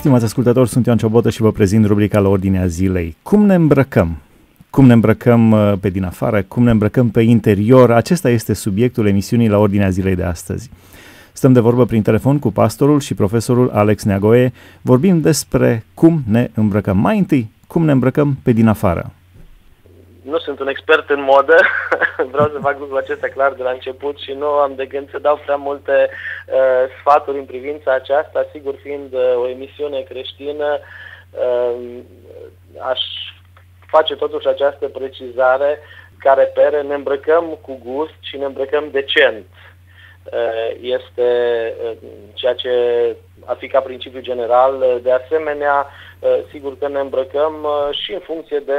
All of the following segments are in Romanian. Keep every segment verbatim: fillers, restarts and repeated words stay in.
Stimați ascultători, sunt Ioan Ciobotă și vă prezint rubrica La Ordinea Zilei. Cum ne îmbrăcăm? Cum ne îmbrăcăm pe din afară? Cum ne îmbrăcăm pe interior? Acesta este subiectul emisiunii La Ordinea Zilei de astăzi. Stăm de vorbă prin telefon cu pastorul și profesorul Alex Neagoe. Vorbim despre cum ne îmbrăcăm. Mai întâi, cum ne îmbrăcăm pe din afară. Nu sunt un expert în modă, vreau să fac lucrul acesta clar de la început și nu am de gând să dau prea multe uh, sfaturi în privința aceasta, sigur fiind uh, o emisiune creștină, uh, aș face totuși această precizare ca repere, ne îmbrăcăm cu gust și ne îmbrăcăm decent. Uh, este uh, ceea ce ar fi ca principiu general. De asemenea, uh, sigur că ne îmbrăcăm uh, și în funcție de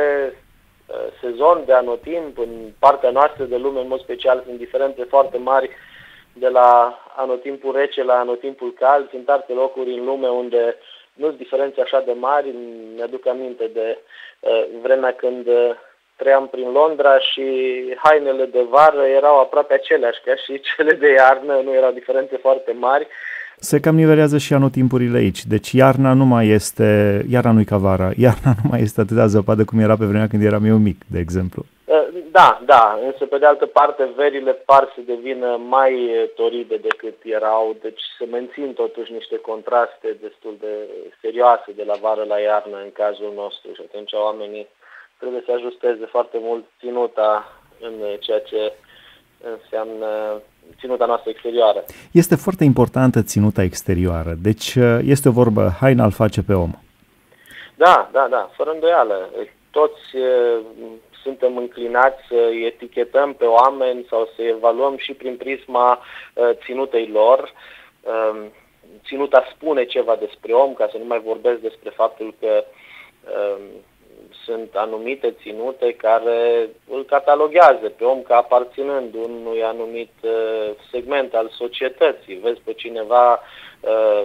sezon, de anotimp. În partea noastră de lume, în mod special, sunt diferențe foarte mari de la anotimpul rece la anotimpul cald. Sunt alte locuri în lume unde nu sunt diferențe așa de mari. Mi-aduc aminte de uh, vremea când uh, trăiam prin Londra și hainele de vară erau aproape aceleași ca și cele de iarnă, nu erau diferențe foarte mari. Se cam nivelează și anotimpurile aici. Deci iarna nu mai este, iarna nu-i ca vara, iarna nu mai este atât de zăpadă cum era pe vremea când eram eu mic, de exemplu. Da, da, însă pe de altă parte verile par să devină mai toride decât erau, deci se mențin totuși niște contraste destul de serioase de la vară la iarnă în cazul nostru și atunci oamenii trebuie să ajusteze foarte mult ținuta în ceea ce înseamnă ținuta noastră exterioară. Este foarte importantă ținuta exterioară, deci este o vorbă, haina îl face pe om. Da, da, da, fără îndoială. Toți uh, suntem înclinați să etichetăm pe oameni sau să evaluăm și prin prisma uh, ținutei lor. Uh, ținuta spune ceva despre om, ca să nu mai vorbesc despre faptul că uh, sunt anumite ținute care îl cataloghează pe om ca aparținând unui anumit uh, segment al societății. Vezi pe cineva uh,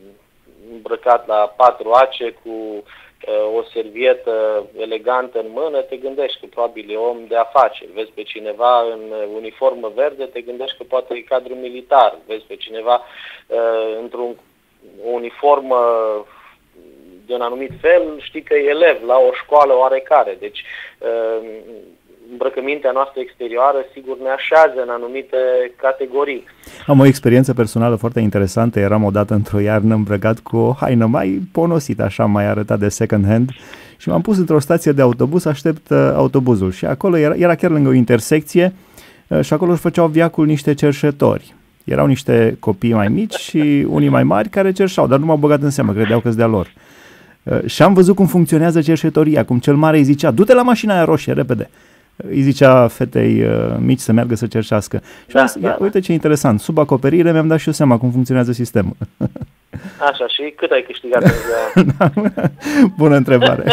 îmbrăcat la patru ace cu uh, o servietă elegantă în mână, te gândești că probabil e om de afaceri. Vezi pe cineva în uniformă verde, te gândești că poate e cadru militar. Vezi pe cineva uh, într-o uniformă de un anumit fel, știi că e elev la o școală oarecare. Deci îmbrăcămintea noastră exterioară sigur ne așează în anumite categorii. Am o experiență personală foarte interesantă. Eram odată într-o iarnă îmbrăcat cu o haină mai ponosită, așa mai arătat de second hand și m-am pus într-o stație de autobuz, aștept uh, autobuzul și acolo era, era chiar lângă o intersecție uh, și acolo își făceau viacul niște cerșetori. Erau niște copii mai mici și unii mai mari care cerșau, dar nu m-au băgat în seamă, credeau că-s de-a lor. Și am văzut cum funcționează cerșetoria, cum cel mare îi zicea, du-te la mașina aia roșie, repede. Îi zicea fetei uh, mici să meargă să cerșească. Și da, am zis, da, ia, uite ce interesant, sub acoperire mi-am dat și eu seama cum funcționează sistemul. Așa, și cât ai câștigat în ziua? Bună întrebare.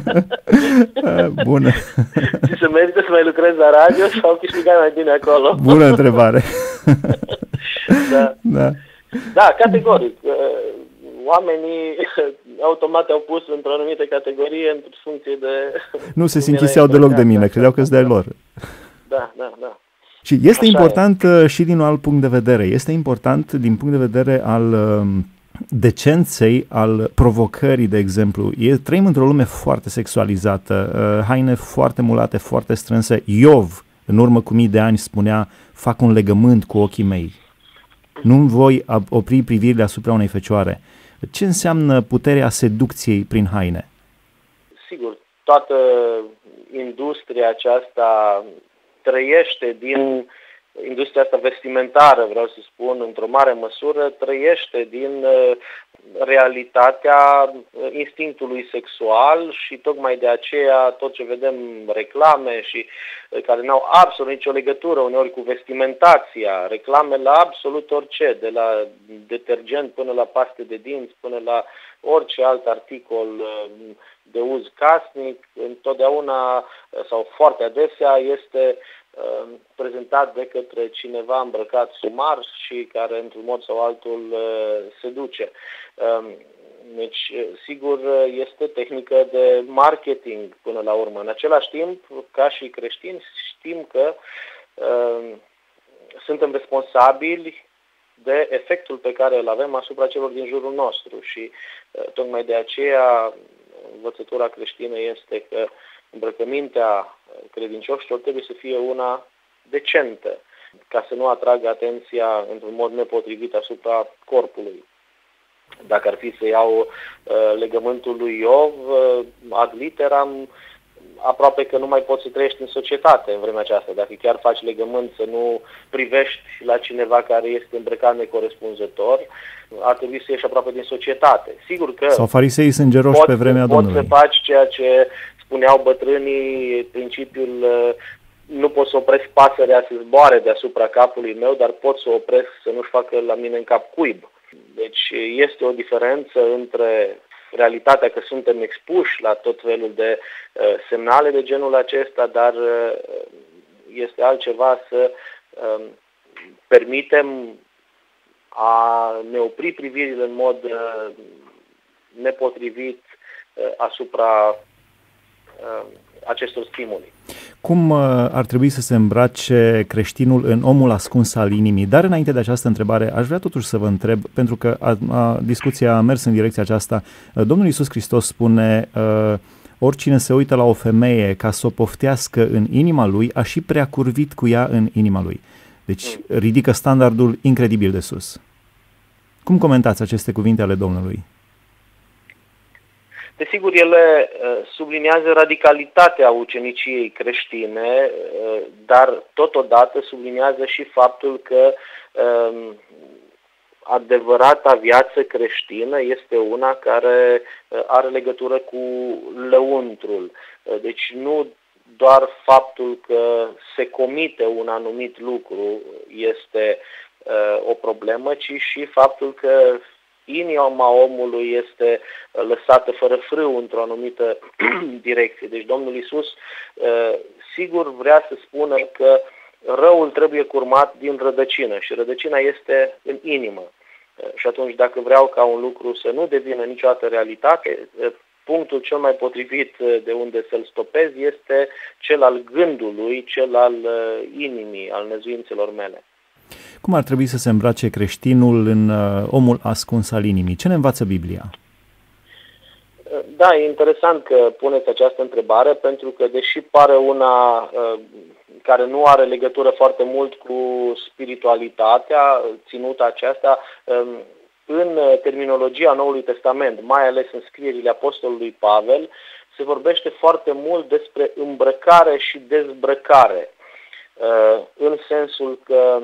Bună. Și se merită să mai lucrezi la radio sau câștigai mai bine acolo? Bună întrebare. Da. Da. Da, categoric. Oamenii automat au pus într-o anumită categorie în funcție de... Nu se sinchiseau deloc de mine, credeau că-s de-ai lor. Da, da, da. Și este Așa important e. și din un alt punct de vedere. Este important din punct de vedere al decenței, al provocării, de exemplu. E, trăim într-o lume foarte sexualizată, haine foarte mulate, foarte strânse. Iov, în urmă cu mii de ani, spunea, fac un legământ cu ochii mei. Nu voi opri privirile asupra unei fecioare. Ce înseamnă puterea seducției prin haine? Sigur, toată industria aceasta trăiește din industria asta vestimentară, vreau să spun, într-o mare măsură, trăiește din realitatea instinctului sexual și tocmai de aceea tot ce vedem reclame și care n-au absolut nicio legătură uneori cu vestimentația, reclame la absolut orice, de la detergent până la paste de dinți, până la orice alt articol de uz casnic, întotdeauna sau foarte adesea este prezentat de către cineva îmbrăcat sumar și care într-un mod sau altul seduce. Deci, sigur, este tehnică de marketing până la urmă. În același timp, ca și creștini, știm că uh, suntem responsabili de efectul pe care îl avem asupra celor din jurul nostru și tocmai de aceea învățătura creștină este că îmbrăcămintea credincioșilor trebuie să fie una decentă, ca să nu atragă atenția într-un mod nepotrivit asupra corpului. Dacă ar fi să iau uh, legământul lui Iov, uh, ad literam, aproape că nu mai poți să trăiești în societate în vremea aceasta. Dacă chiar faci legământ să nu privești la cineva care este îmbrăcat necorespunzător, ar trebui să ieși aproape din societate. Sigur că sau fariseii sângeroși pe vremea poți Domnului. Poți să faci ceea ce spuneau bătrânii, principiul uh, nu pot să opresc pasărea să zboare deasupra capului meu, dar pot să opresc să nu-și facă la mine în cap cuib. Deci este o diferență între realitatea că suntem expuși la tot felul de uh, semnale de genul acesta, dar uh, este altceva să uh, permitem a ne opri privirile în mod uh, nepotrivit uh, asupra uh, acestor stimuli. Cum ar trebui să se îmbrace creștinul în omul ascuns al inimii? Dar înainte de această întrebare, aș vrea totuși să vă întreb, pentru că a, a, discuția a mers în direcția aceasta. Domnul Iisus Hristos spune, oricine se uită la o femeie ca să o poftească în inima lui, a și prea curvit cu ea în inima lui. Deci ridică standardul incredibil de sus. Cum comentați aceste cuvinte ale Domnului? Desigur, ele subliniază radicalitatea uceniciei creștine, dar totodată subliniază și faptul că adevărata viață creștină este una care are legătură cu lăuntrul. Deci nu doar faptul că se comite un anumit lucru este o problemă, ci și faptul că inima omului este lăsată fără frâu într-o anumită direcție. Deci Domnul Iisus sigur vrea să spună că răul trebuie curmat din rădăcină și rădăcina este în inimă. Și atunci dacă vreau ca un lucru să nu devină niciodată realitate, punctul cel mai potrivit de unde să-l stopez este cel al gândului, cel al inimii, al năzuințelor mele. Cum ar trebui să se îmbrace creștinul în uh, omul ascuns al inimii? Ce ne învață Biblia? Da, e interesant că puneți această întrebare, pentru că deși pare una uh, care nu are legătură foarte mult cu spiritualitatea ținută aceasta, uh, în terminologia Noului Testament, mai ales în scrierile Apostolului Pavel, se vorbește foarte mult despre îmbrăcare și dezbrăcare, uh, în sensul că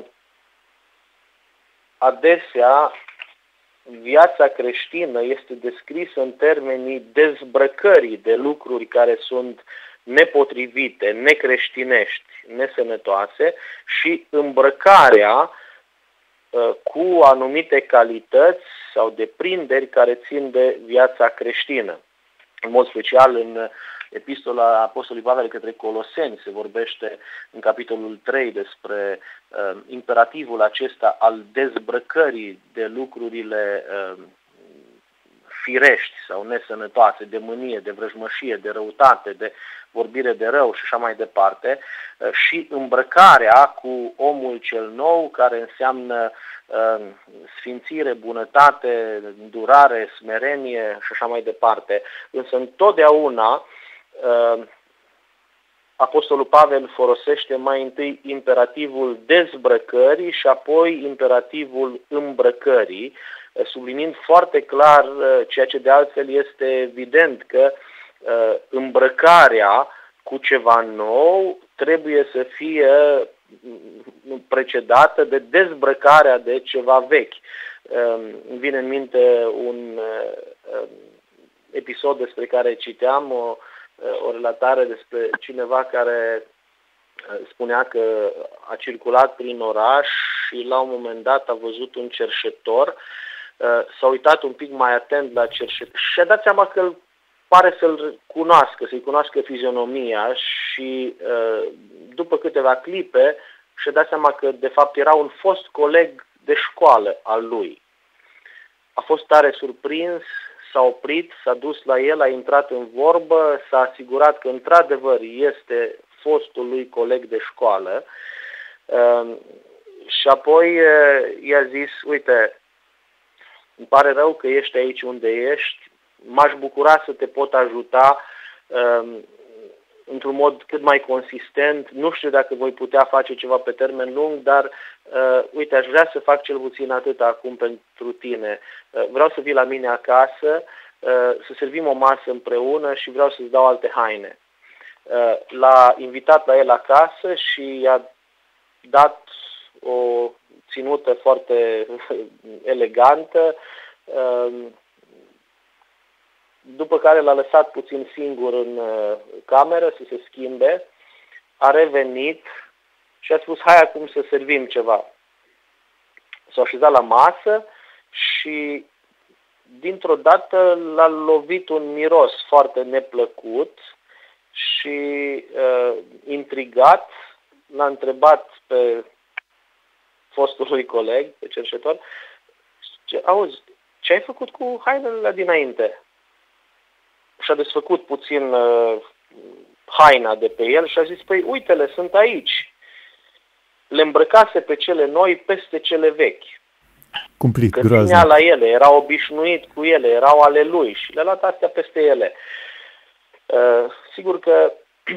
adesea, viața creștină este descrisă în termenii dezbrăcării de lucruri care sunt nepotrivite, necreștinești, nesănătoase și îmbrăcarea cu anumite calități sau deprinderi care țin de viața creștină. În mod special în Epistola Apostolului Pavel către Coloseni se vorbește în capitolul trei despre uh, imperativul acesta al dezbrăcării de lucrurile uh, firești sau nesănătoase, de mânie, de vrăjmășie, de răutate, de vorbire de rău și așa mai departe, uh, și îmbrăcarea cu omul cel nou, care înseamnă uh, sfințire, bunătate, îndurare, smerenie și așa mai departe. Însă întotdeauna Apostolul Pavel folosește mai întâi imperativul dezbrăcării și apoi imperativul îmbrăcării, subliniind foarte clar ceea ce de altfel este evident, că îmbrăcarea cu ceva nou trebuie să fie precedată de dezbrăcarea de ceva vechi. Îmi vine în minte un episod despre care citeam, o o relatare despre cineva care spunea că a circulat prin oraș și la un moment dat a văzut un cerșetor, s-a uitat un pic mai atent la cerșetor și a dat seama că pare să-l cunoască, să-i cunoască fizionomia și după câteva clipe și-a dat seama că de fapt era un fost coleg de școală al lui. A fost tare surprins, s-a oprit, s-a dus la el, a intrat în vorbă, s-a asigurat că într-adevăr este fostul lui coleg de școală și apoi i-a zis, uite, îmi pare rău că ești aici unde ești, m-aș bucura să te pot ajuta um, într-un mod cât mai consistent. Nu știu dacă voi putea face ceva pe termen lung, dar uh, uite, aș vrea să fac cel puțin atât acum pentru tine. Uh, vreau să vii la mine acasă, uh, să servim o masă împreună și vreau să-ți dau alte haine. Uh, l-a invitat la el acasă și i-a dat o ținută foarte elegantă, uh, după care l-a lăsat puțin singur în uh, cameră să se schimbe, a revenit și a spus, hai acum să servim ceva. S-a așezat la masă și dintr-o dată l-a lovit un miros foarte neplăcut și uh, intrigat l-a întrebat pe fostul lui coleg, pe cercetător, ce, auzi, ce ai făcut cu hainele dinainte? Și-a desfăcut puțin uh, haina de pe el și a zis, păi uite-le, sunt aici. Le îmbrăcase pe cele noi peste cele vechi. Cumplit, că groaznic. ținea la ele, era obișnuit cu ele, erau ale lui și le-a luat astea peste ele. Uh, sigur că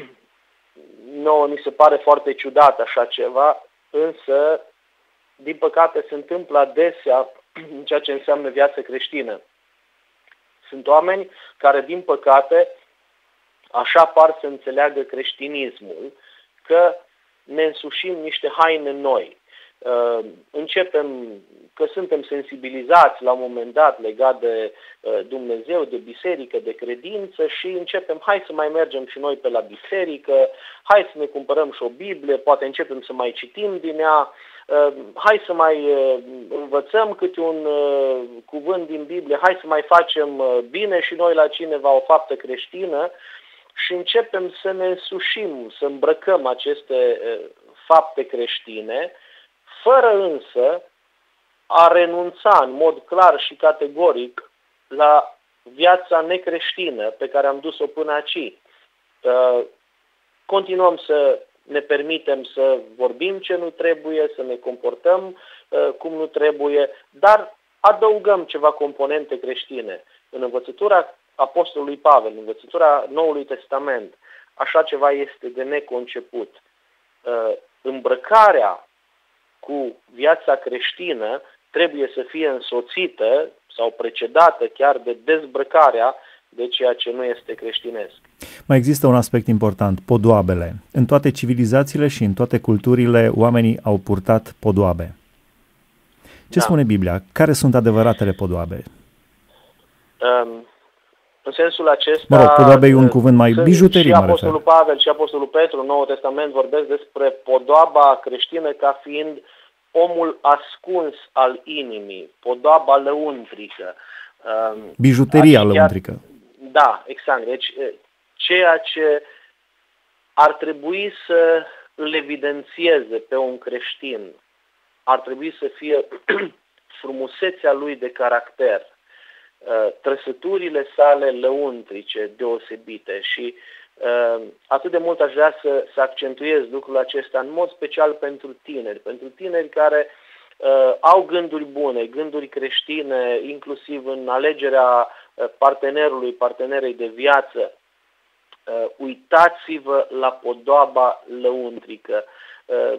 nouă ni se pare foarte ciudat așa ceva, însă, din păcate, se întâmplă adesea în ceea ce înseamnă viață creștină. Sunt oameni care, din păcate, așa par să înțeleagă creștinismul, că ne însușim niște haine noi. Uh, începem, că suntem sensibilizați la un moment dat legat de uh, Dumnezeu, de biserică, de credință și începem, hai să mai mergem și noi pe la biserică, hai să ne cumpărăm și o Biblie, poate începem să mai citim din ea, uh, hai să mai uh, învățăm câte un uh, cuvânt din Biblie, hai să mai facem uh, bine și noi la cineva o faptă creștină și începem să ne însușim, să îmbrăcăm aceste uh, fapte creștine, fără însă a renunța în mod clar și categoric la viața necreștină pe care am dus-o până aici. Continuăm să ne permitem să vorbim ce nu trebuie, să ne comportăm cum nu trebuie, dar adăugăm ceva componente creștine. În învățătura Apostolului Pavel, în învățătura Noului Testament, așa ceva este de neconceput. Îmbrăcarea cu viața creștină trebuie să fie însoțită sau precedată chiar de dezbrăcarea de ceea ce nu este creștinesc. Mai există un aspect important, podoabele. În toate civilizațiile și în toate culturile oamenii au purtat podoabe. Ce da. spune Biblia? Care sunt adevăratele podoabe? Um, în sensul acesta... Mă rog, podoabe e un cuvânt mai bijuterii, și mă Apostolul refer. Pavel și Apostolul Petru, în Noul Testament, vorbesc despre podoaba creștină ca fiind omul ascuns al inimii, podoaba lăuntrică. Bijuteria lăuntrică. Da, exact. Deci, ceea ce ar trebui să îl evidențieze pe un creștin ar trebui să fie frumusețea lui de caracter, trăsăturile sale lăuntrice deosebite și uh, atât de mult aș vrea să, să accentuez lucrul acesta în mod special pentru tineri, pentru tineri care uh, au gânduri bune, gânduri creștine, inclusiv în alegerea partenerului, partenerei de viață. Uh, uitați-vă la podoaba lăuntrică. Uh,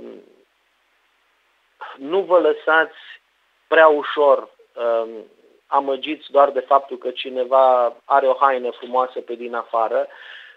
nu vă lăsați prea ușor uh, amăgiți doar de faptul că cineva are o haină frumoasă pe din afară.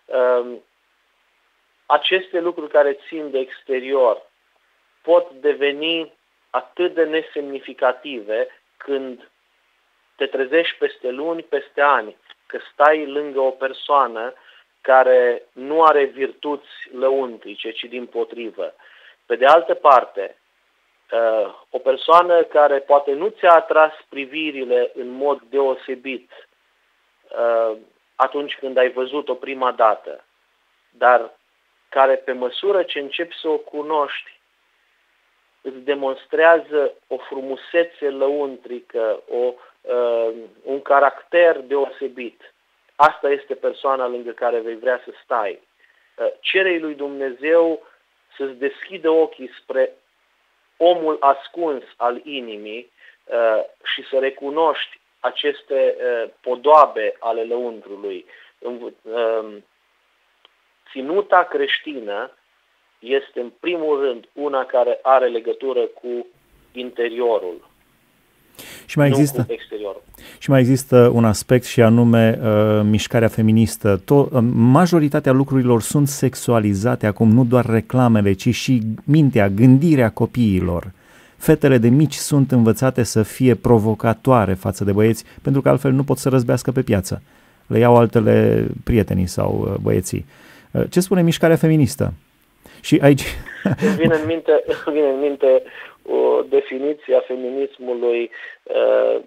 Aceste lucruri care țin de exterior pot deveni atât de nesemnificative când te trezești peste luni, peste ani, că stai lângă o persoană care nu are virtuți lăuntrice, ci dimpotrivă. Pe de altă parte, o persoană care poate nu ți-a atras privirile în mod deosebit atunci când ai văzut-o prima dată, dar care pe măsură ce începi să o cunoști, îți demonstrează o frumusețe lăuntrică, o, un caracter deosebit. Asta este persoana lângă care vei vrea să stai. Cere-i lui Dumnezeu să-ți deschidă ochii spre omul ascuns al inimii uh, și să recunoști aceste uh, podoabe ale lăuntrului. Uh, ținuta creștină este în primul rând una care are legătură cu interiorul, și mai nu există, cu exteriorul. Și mai există un aspect și anume uh, mișcarea feministă. To- uh, majoritatea lucrurilor sunt sexualizate acum, nu doar reclamele, ci și mintea, gândirea copiilor. Fetele de mici sunt învățate să fie provocatoare față de băieți, pentru că altfel nu pot să răzbească pe piață. Le iau altele prietenii sau uh, băieții. Uh, ce spune mișcarea feministă? Și aici... Îmi vine în minte, vine în minte o definiție a feminismului uh,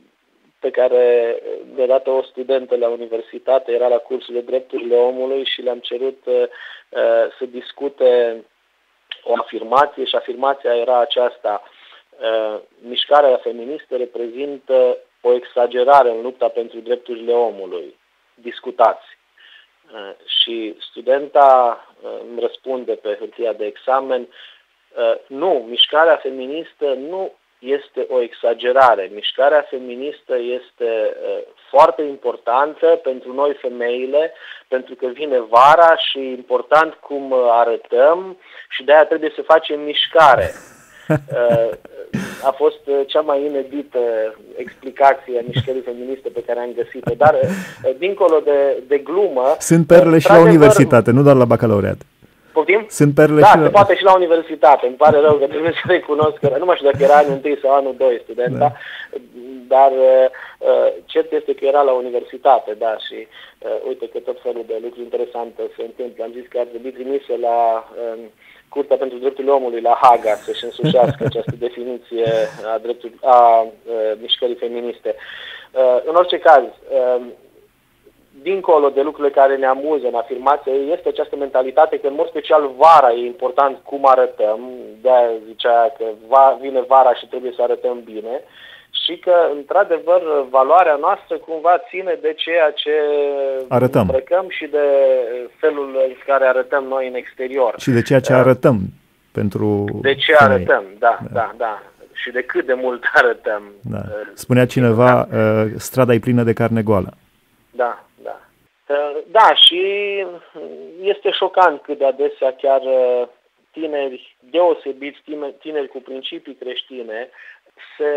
pe care mi-a dat-o o studentă la universitate, era la cursul de drepturile omului și le-am cerut uh, să discute o afirmație și afirmația era aceasta: uh, mișcarea feministă reprezintă o exagerare în lupta pentru drepturile omului. Discutați. Uh, și studenta uh, îmi răspunde pe hârtia de examen: uh, nu, mișcarea feministă nu este o exagerare. Mișcarea feministă este uh, foarte importantă pentru noi femeile, pentru că vine vara și e important cum arătăm și de-aia trebuie să facem mișcare. Uh, a fost cea mai inedită explicație a mișcării feministe pe care am găsit-o, dar uh, dincolo de, de glumă... Sunt perle uh, și la universitate, nu doar la bacalaureat. Poftim? Sunt perle da, și se la... poate și la universitate. Îmi pare rău că trebuie să recunosc că nu mai știu dacă era anul întâi sau anul doi studenta, da. Dar uh, cert este că era la universitate, da, și uh, uite că tot felul de lucruri interesante se întâmplă. Am zis că ar trebui trimise la uh, Curtea pentru Drepturile Omului, la Haga, să-și însușească această definiție a, drepturi, a uh, mișcării feministe. Uh, în orice caz, uh, dincolo de lucrurile care ne amuză în afirmație, este această mentalitate că în mod special vara e important cum arătăm, de-aia zicea că va, vine vara și trebuie să arătăm bine și că, într-adevăr, valoarea noastră cumva ține de ceea ce arătăm, îmbrăcăm și de felul în care arătăm noi în exterior. Și de ceea ce arătăm pentru De ce femei. arătăm, da, da, da, da. Și de cât de mult arătăm. Da. Spunea cineva, uh, strada e plină de carne goală. Da, da. Da, și este șocant cât de adesea chiar tineri deosebiți, tineri cu principii creștine, se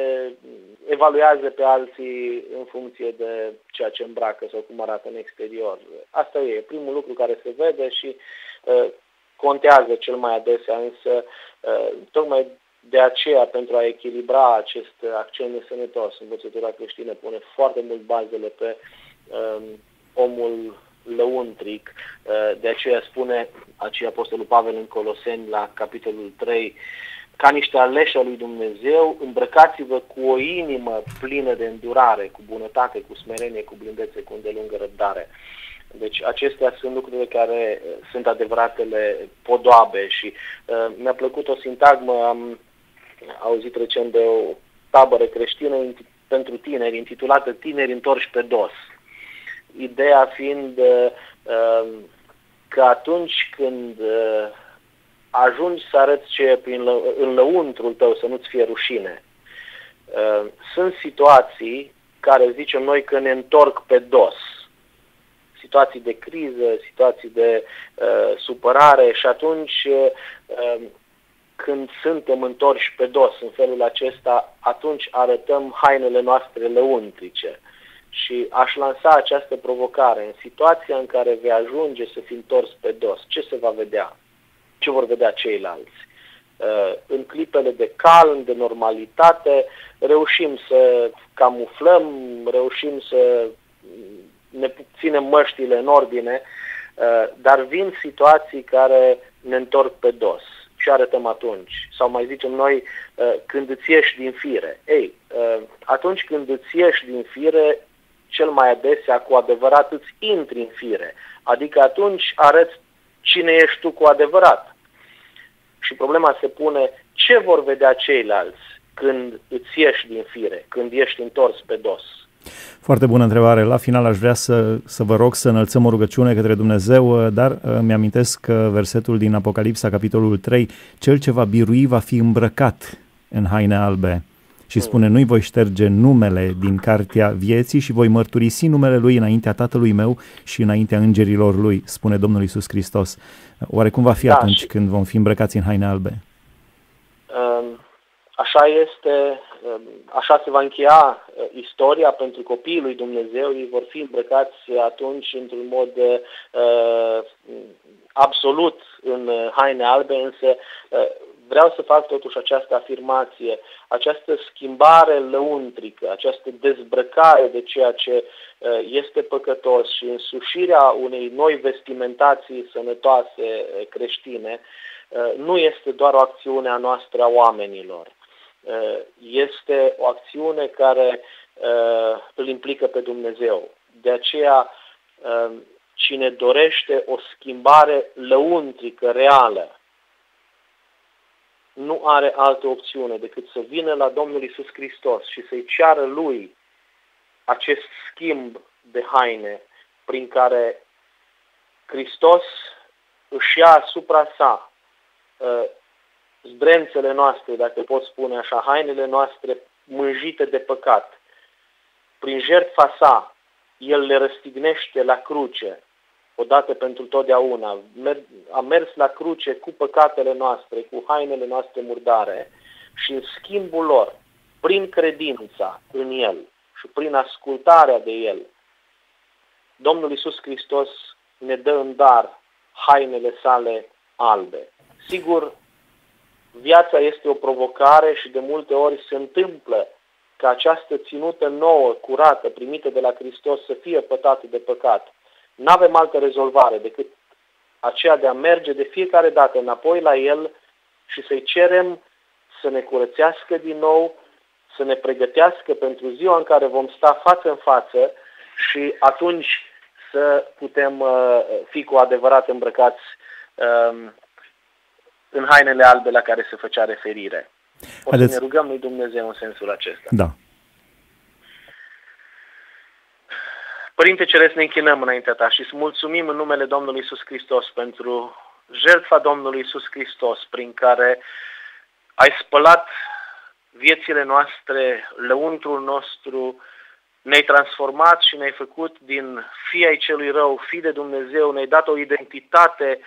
evaluează pe alții în funcție de ceea ce îmbracă sau cum arată în exterior. Asta e primul lucru care se vede și uh, contează cel mai adesea, însă uh, tocmai de aceea, pentru a echilibra acest accent nesănătos, învățătura creștină pune foarte mult bazele pe uh, omul lăuntric, de aceea spune aici Apostolul Pavel în Coloseni la capitolul trei: ca niște aleși al lui Dumnezeu, îmbrăcați-vă cu o inimă plină de îndurare, cu bunătate, cu smerenie, cu blândețe, cu îndelungă răbdare. Deci acestea sunt lucrurile care sunt adevăratele podoabe și uh, mi-a plăcut o sintagmă, am auzit recent de o tabără creștină pentru tineri, intitulată Tineri întorși pe dos. Ideea fiind uh, că atunci când uh, ajungi să arăți ce e prin lă, în lăuntrul tău, să nu-ți fie rușine, uh, sunt situații care zicem noi că ne întorc pe dos. Situații de criză, situații de uh, supărare și atunci uh, când suntem întorși pe dos în felul acesta, atunci arătăm hainele noastre lăuntrice. Și aș lansa această provocare: în situația în care vei ajunge să fii întors pe dos, ce se va vedea? Ce vor vedea ceilalți? În clipele de calm, de normalitate, reușim să camuflăm, reușim să ne ținem măștile în ordine, dar vin situații care ne întorc pe dos. Ce arătăm atunci? Sau mai zicem noi, când îți ieși din fire. Ei, atunci când îți ieși din fire, cel mai adesea cu adevărat îți intri în fire. Adică atunci arăți cine ești tu cu adevărat. Și problema se pune: ce vor vedea ceilalți când îți ieși din fire, când ești întors pe dos? Foarte bună întrebare. La final aș vrea să, să vă rog să înălțăm o rugăciune către Dumnezeu, dar mi-amintesc că versetul din Apocalipsa, capitolul trei, cel ce va birui va fi îmbrăcat în haine albe. Și spune, nu-i voi șterge numele din cartea vieții și voi mărturisi numele lui înaintea Tatălui meu și înaintea îngerilor lui, spune Domnul Iisus Hristos. Oare cum va fi da, atunci și... când vom fi îmbrăcați în haine albe? Așa este, așa se va încheia istoria pentru copiii lui Dumnezeu. Ei vor fi îmbrăcați atunci într-un mod uh, absolut în haine albe, însă uh, vreau să fac totuși această afirmație, această schimbare lăuntrică, această dezbrăcare de ceea ce este păcătos și însușirea unei noi vestimentații sănătoase creștine, nu este doar o acțiune a noastră a oamenilor. Este o acțiune care îl implică pe Dumnezeu. De aceea, cine dorește o schimbare lăuntrică, reală, nu are altă opțiune decât să vină la Domnul Iisus Hristos și să-i ceară Lui acest schimb de haine prin care Hristos își ia asupra sa uh, zdrențele noastre, dacă pot spune așa, hainele noastre mânjite de păcat. Prin jertfa sa, El le răstignește la cruce, odată pentru totdeauna. A mers la cruce cu păcatele noastre, cu hainele noastre murdare și în schimbul lor, prin credința în El și prin ascultarea de El, Domnul Iisus Hristos ne dă în dar hainele sale albe. Sigur, viața este o provocare și de multe ori se întâmplă ca această ținută nouă, curată, primită de la Hristos să fie pătată de păcat. N-avem altă rezolvare decât aceea de a merge de fiecare dată înapoi la El și să-i cerem să ne curățească din nou, să ne pregătească pentru ziua în care vom sta față în față și atunci să putem uh, fi cu adevărat îmbrăcați uh, în hainele albe la care se făcea referire. O să ne rugăm lui Dumnezeu în sensul acesta. Da. Părinte Ceresc, ne închinăm înaintea Ta și îți mulțumim în numele Domnului Iisus Hristos pentru jertfa Domnului Iisus Hristos prin care ai spălat viețile noastre, lăuntrul nostru, ne-ai transformat și ne-ai făcut din fii ai celui rău, fii de Dumnezeu, ne-ai dat o identitate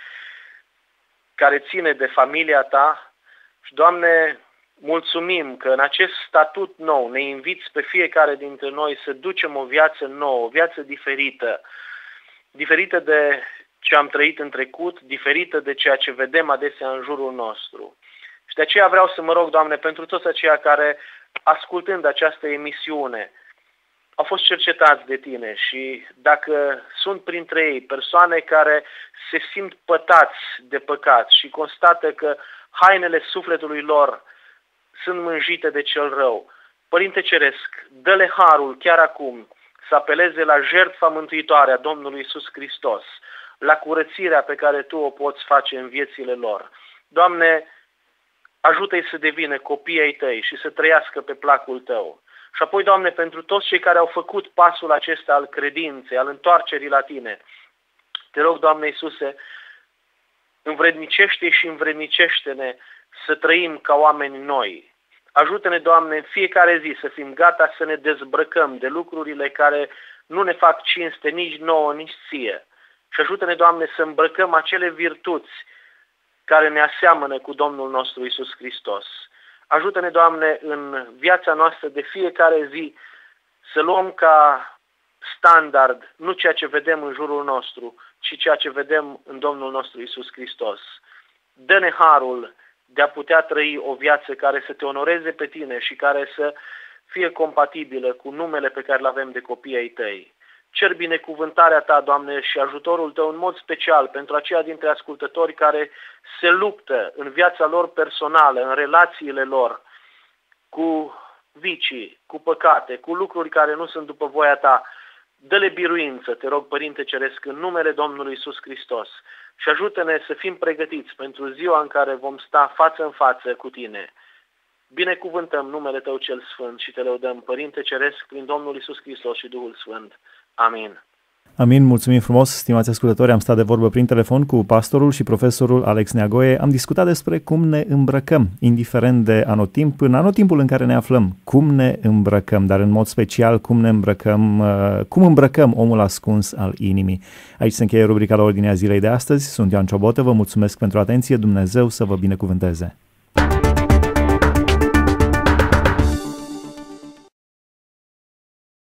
care ține de familia Ta și, Doamne, mulțumim că în acest statut nou ne inviți pe fiecare dintre noi să ducem o viață nouă, o viață diferită, diferită de ce am trăit în trecut, diferită de ceea ce vedem adesea în jurul nostru. Și de aceea vreau să mă rog, Doamne, pentru toți aceia care, ascultând această emisiune, au fost cercetați de Tine și dacă sunt printre ei persoane care se simt pătați de păcat și constată că hainele sufletului lor sunt mânjite de cel rău, Părinte Ceresc, dă-le harul chiar acum să apeleze la jertfa mântuitoare a Domnului Iisus Hristos, la curățirea pe care Tu o poți face în viețile lor. Doamne, ajută-i să devină copii ai Tăi și să trăiască pe placul Tău. Și apoi, Doamne, pentru toți cei care au făcut pasul acesta al credinței, al întoarcerii la Tine, Te rog, Doamne Iisuse, învrednicește și învrednicește-ne să trăim ca oameni noi. Ajută-ne, Doamne, în fiecare zi să fim gata să ne dezbrăcăm de lucrurile care nu ne fac cinste nici nouă, nici Ție. Și ajută-ne, Doamne, să îmbrăcăm acele virtuți care ne aseamănă cu Domnul nostru Iisus Hristos. Ajută-ne, Doamne, în viața noastră de fiecare zi să luăm ca standard nu ceea ce vedem în jurul nostru, ci ceea ce vedem în Domnul nostru Iisus Hristos. Dă-ne harul de a putea trăi o viață care să Te onoreze pe Tine și care să fie compatibilă cu numele pe care îl avem de copii ai Tăi. Cer binecuvântarea Ta, Doamne, și ajutorul Tău în mod special pentru aceia dintre ascultători care se luptă în viața lor personală, în relațiile lor, cu vicii, cu păcate, cu lucruri care nu sunt după voia Ta. Dă-le biruință, Te rog, Părinte Ceresc, în numele Domnului Iisus Hristos și ajută-ne să fim pregătiți pentru ziua în care vom sta față în față cu Tine. Binecuvântăm numele Tău cel Sfânt și Te lăudăm, Părinte Ceresc, prin Domnul Iisus Hristos și Duhul Sfânt. Amin. Amin, mulțumim frumos, stimați ascultători, am stat de vorbă prin telefon cu pastorul și profesorul Alex Neagoe, am discutat despre cum ne îmbrăcăm, indiferent de anotimp, în anotimpul în care ne aflăm, cum ne îmbrăcăm, dar în mod special cum ne îmbrăcăm, cum îmbrăcăm omul ascuns al inimii. Aici se încheie rubrica la ordinea zilei de astăzi, sunt Ioan Ciobotă, vă mulțumesc pentru atenție, Dumnezeu să vă binecuvânteze.